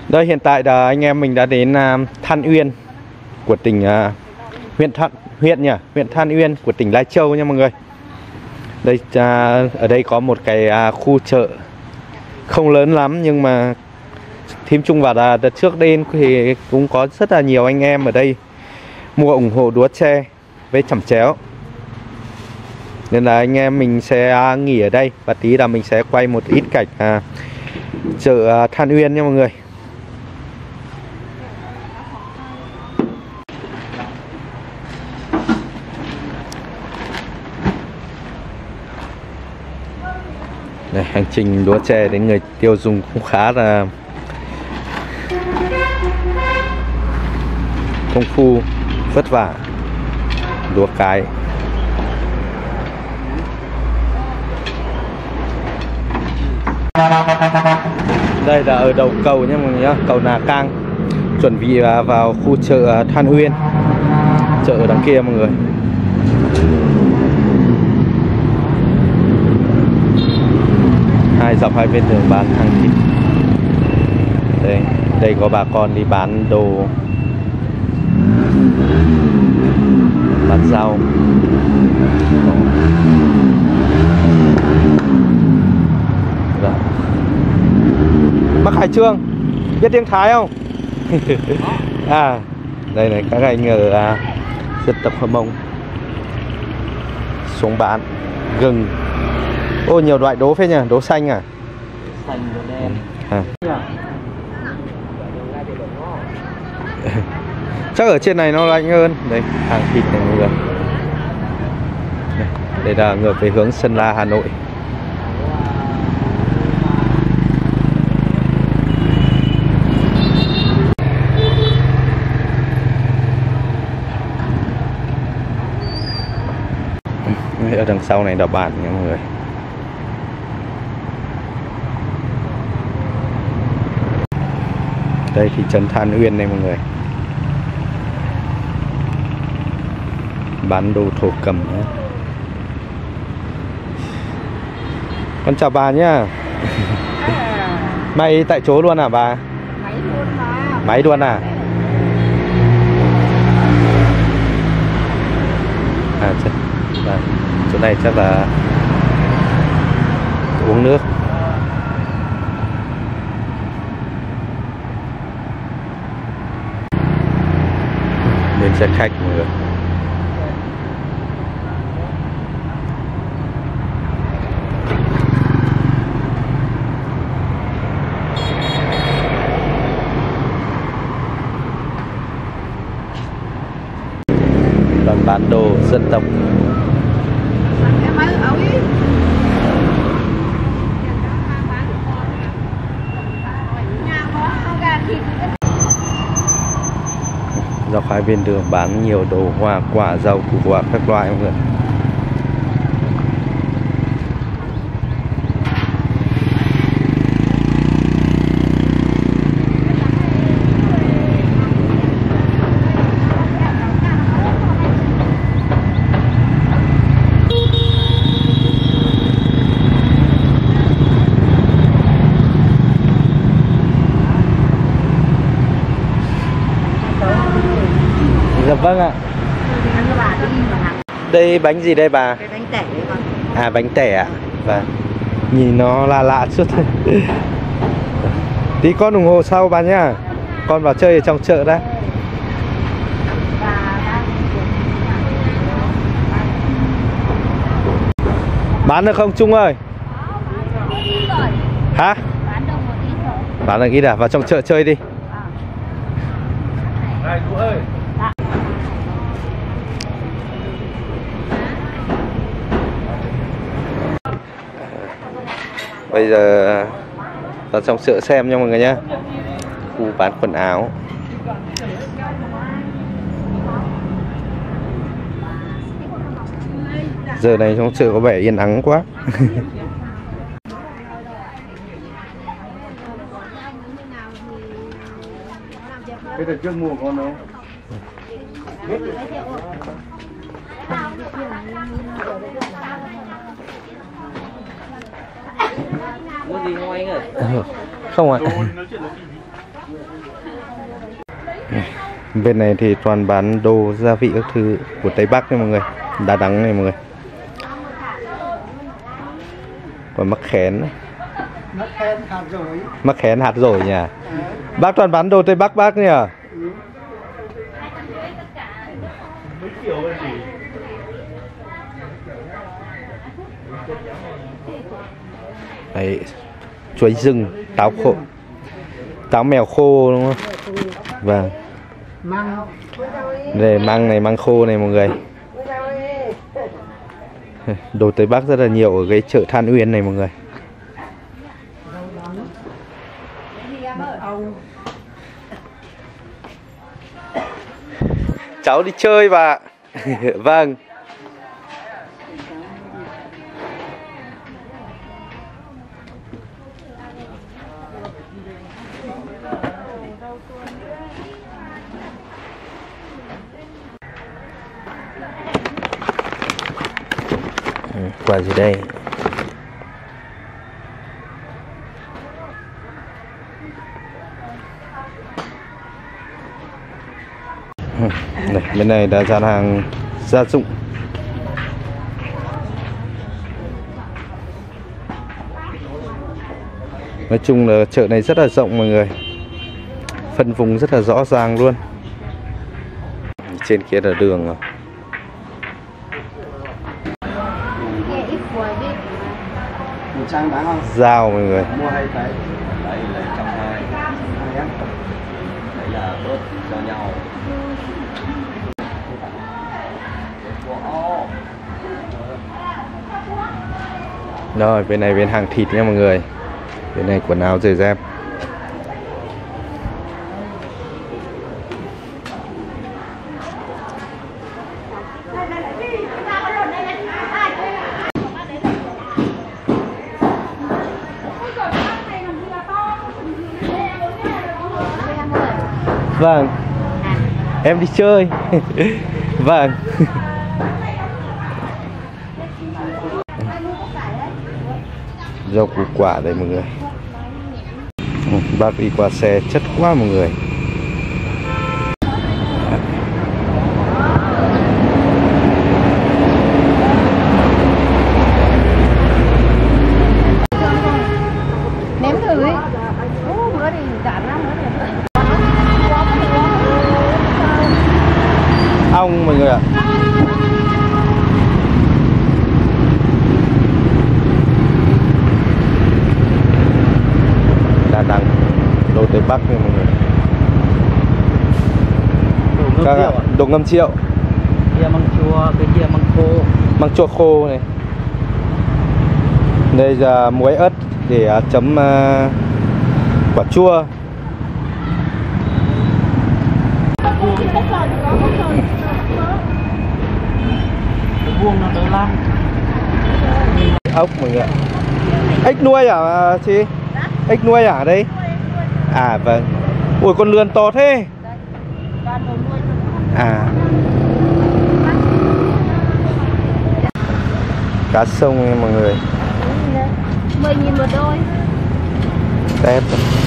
Đây hiện tại là anh em mình đã đến Than Uyên của tỉnh huyện Than Uyên của tỉnh Lai Châu nha mọi người. Đây ở đây có một cái khu chợ không lớn lắm, nhưng mà thím chung vào là đợt trước đến thì cũng có rất là nhiều anh em ở đây mua ủng hộ đúa tre với chẩm chéo, nên là anh em mình sẽ nghỉ ở đây và tí là mình sẽ quay một ít cảnh chợ Than Uyên nha mọi người. Đây, hành trình đúa tre đến người tiêu dùng cũng khá là công phu, vất vả. Đúa cái đây là ở đầu cầu nhé mọi người nhá, cầu Nà Cang, chuẩn bị vào khu chợ Than Uyên, chợ ở đằng kia mọi người. Hai dọc hai bên đường bán hàng thịt. Đây có bà con đi bán đồ, bán rau. Dạ. Bác Hải Trương biết tiếng Thái không? Đây này các anh ở dân tộc Hơ Mông xuống bán gừng. Ô, nhiều loại đố phết nhỉ, đố xanh à? Xanh, đố đen. Chắc ở trên này nó lạnh hơn. Đây, hàng thịt này mọi người. Đây là ngược về hướng Sơn La, Hà Nội. Ở đằng sau này là bản nha mọi người. Đây thị trấn Than Uyên này mọi người. Bán đồ thổ cẩm nhé. Con chào bà nhá. May tại chỗ luôn à bà? Máy luôn mà. Máy luôn à? Chỗ này chắc là uống nước. Bên xe khách mọi người. Đoàn bán đồ dân tộc. Dọc hai bên đường bán nhiều đồ hoa quả, rau củ quả các loại mọi người. Dạ vâng ạ. Đây bánh gì đây bà? Cái bánh tẻ đấy mà. À, bánh tẻ ạ. Và nhìn nó lạ lạ chút. Tí con ủng hộ sau bà nhá. Con vào chơi ở trong chợ đã. Bán được không Trung ơi? Hả? Bán được ít à? Vào trong chợ chơi đi. Này chú ơi. Bây giờ vào trong chợ xem nha mọi người nhé. Khu bán quần áo. Giờ này trong chợ có vẻ yên ắng quá. Cái đợt trước mua con đâu? Mua gì không anh ơi? Không ạ. Bên này thì toàn bán đồ gia vị các thứ của Tây Bắc này mọi người, đá đắng này mọi người. Còn mắc khén này. Mắc khén hạt rổi nhỉ. Bác toàn bán đồ Tây Bắc bác nhỉ. Đấy, chuối rừng, táo khô, táo mèo khô đúng không? Vâng. Đây măng này, măng khô này mọi người. Đồ Tây Bắc rất là nhiều ở cái chợ Than Uyên này mọi người. Cháu đi chơi và vâng. Quả gì đây? Đây, bên này đã dàn hàng gia dụng. Nói chung là chợ này rất là rộng mọi người, phân vùng rất là rõ ràng luôn. Trên kia là đường rồi. Dao mọi người. Mua hay đấy. Đây là 120. Đây là bớt cho nhau. Rồi bên này bên hàng thịt nha mọi người. Bên này quần áo giày dép. Vâng. Em đi chơi. Vâng. Rau củ quả đây mọi người. Bác đi qua xe chất quá mọi người. Nếm thử ấy. Bữa thì chán lắm. Ong mọi người ạ. Đà Nẵng, đồ Tây Bắc nha mọi người. Đồ ngâm triệu. Kia măng chua, cái kia măng khô. Măng chua khô này. Đây là muối ớt để chấm quả chua. Vuông nó đỡ lắm. Ốc mọi người ạ. Ếch nuôi à chị? Ếch nuôi à đây? À vâng. Ui con lươn to thế. À. Cá sông nha mọi người. 10.000 một đôi. Tép.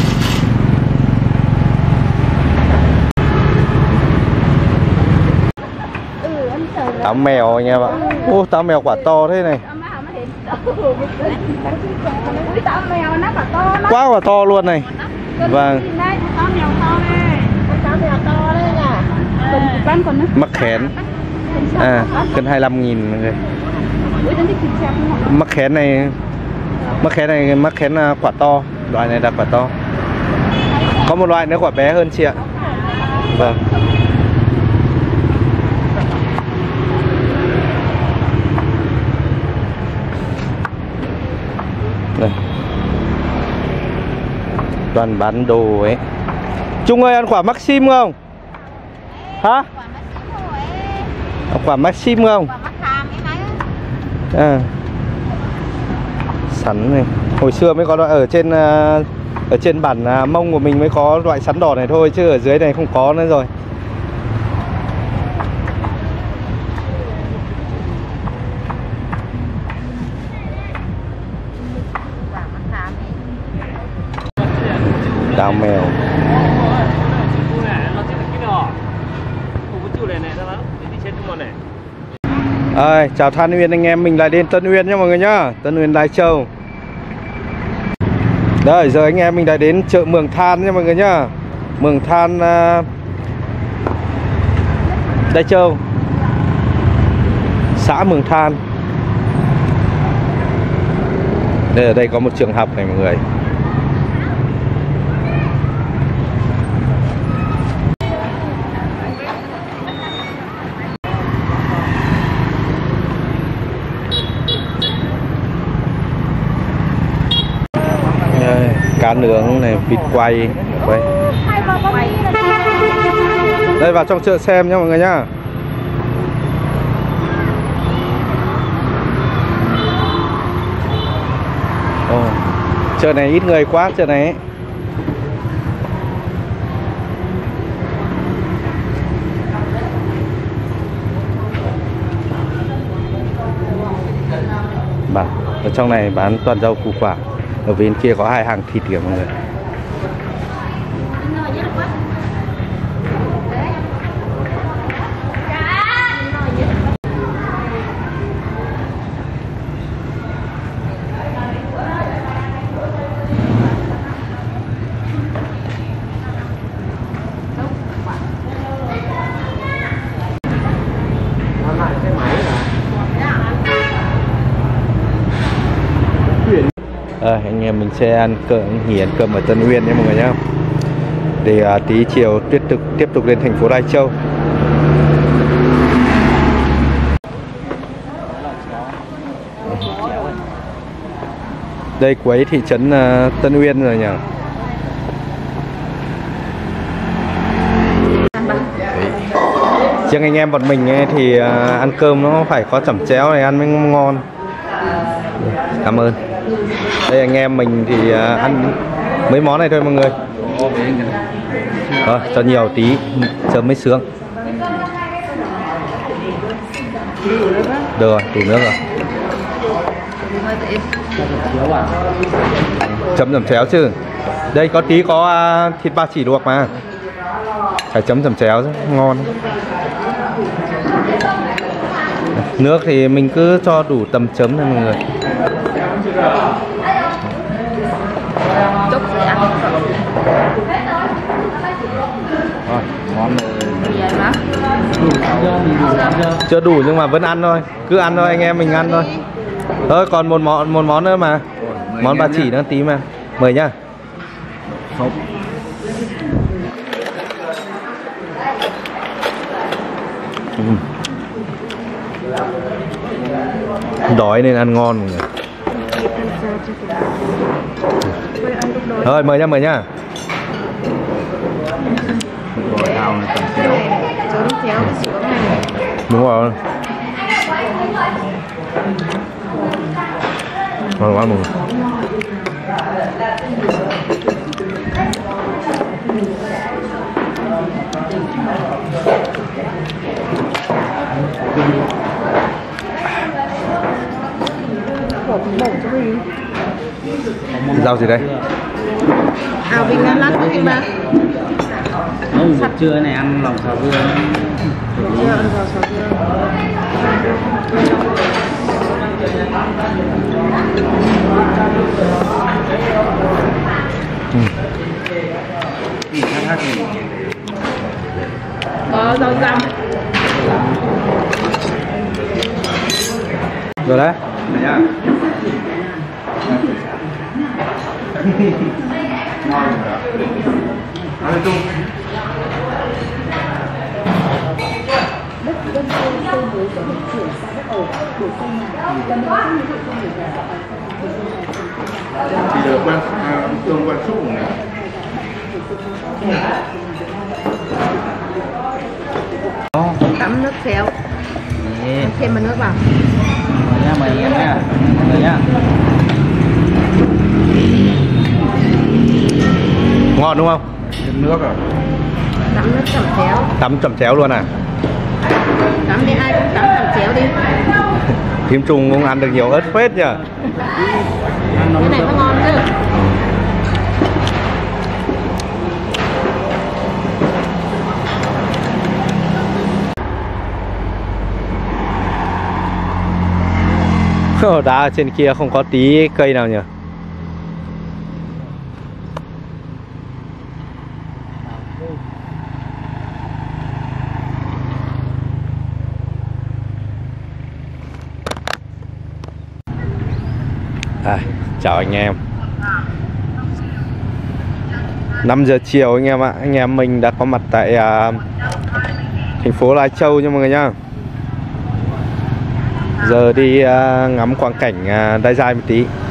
Táo mèo nha bạn. Ô táo mèo quả to thế này. Quá quả to luôn này. Vâng. Mắc khén. À, cân 25.000 mọi người. Mắc khén này mắc khén quả to, loại này là quả to. Có một loại nữa quả bé hơn chị ạ. Vâng. Đây. Toàn bán đồ ấy. Trung ơi ăn quả Maxim không? Hả? Quả Maxim không? À. Sắn này. Hồi xưa mới có loại ở trên bản Mông của mình mới có loại sắn đỏ này thôi, chứ ở dưới này không có nữa rồi. Đào mèo. Chào Than Uyên anh em, mình lại đến Tân Uyên nhé mọi người nhá. Tân Uyên Lai Châu. Đây giờ anh em mình đã đến chợ Mường Than nha mọi người nhá. Mường Than Lai Châu, xã Mường Than. Đây ở đây có một trường học này mọi người. Cá nướng này, vịt quay. Đây vào trong chợ xem nhé mọi người nhá. Chợ này ít người quá chợ này. Ở trong này bán toàn rau củ quả. Ở bên kia có 2 hàng thịt kìa mọi người. Anh em mình sẽ ăn nghỉ cơm ở Tân Uyên nhé mọi người nhé. Để tí chiều tiếp tục lên thành phố Lai Châu. Đây cuối thị trấn Tân Uyên rồi nhỉ. Riêng anh em bọn mình ấy, thì ăn cơm nó phải có chẩm chéo này ăn mới ngon. Cảm ơn. Đây anh em mình thì ăn mấy món này thôi mọi người. Rồi cho nhiều tí chấm mới sướng. Được rồi, đủ nước rồi. Chấm chẩm chéo chứ. Đây có tí có thịt ba chỉ luộc mà. Phải chấm chẩm chéo chứ, ngon. Nước thì mình cứ cho đủ tầm chấm thôi mọi người. Chưa đủ nhưng mà vẫn ăn thôi, cứ ăn thôi anh em mình ăn thôi. Thôi còn một món nữa mà, món ba chỉ nữa tí mà, mời nhá. Đói nên ăn ngon mọi người. Thôi mời nhá. Đúng rồi. Ngon quá mọi người. Rau gì đây? Vịt lát lát cái ba. Nấu buổi trưa này ăn lòng xào dưa. Có rau răm. Rồi đấy. Nhá. Ăn chung. Thì được tương quan xúc này. Tắm nước xéo. Thêm một nước vào. Mời em nha. Mời nhá. Ngon đúng không? Nước à? Tắm nước chẩm chéo. Tắm chẩm chéo luôn à? Tắm đi, ai cũng tắm chẩm chéo đi. Thím Trung cũng ăn được nhiều ớt phết nhỉ. Cái này nó ngon chứ. Đá ở trên kia không có tí cây nào nhỉ? Chào anh em. 5 giờ chiều anh em ạ. Anh em mình đã có mặt tại thành phố Lai Châu nha mọi người nhá. Giờ đi ngắm quang cảnh Đai Giai một tí.